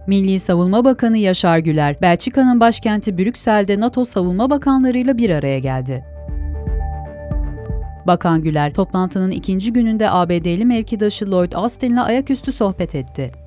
Milli Savunma Bakanı Yaşar Güler, Belçika'nın başkenti Brüksel'de NATO Savunma Bakanlarıyla bir araya geldi. Bakan Güler, toplantının ikinci gününde ABD'li mevkidaşı Lloyd Austin'le ayaküstü sohbet etti.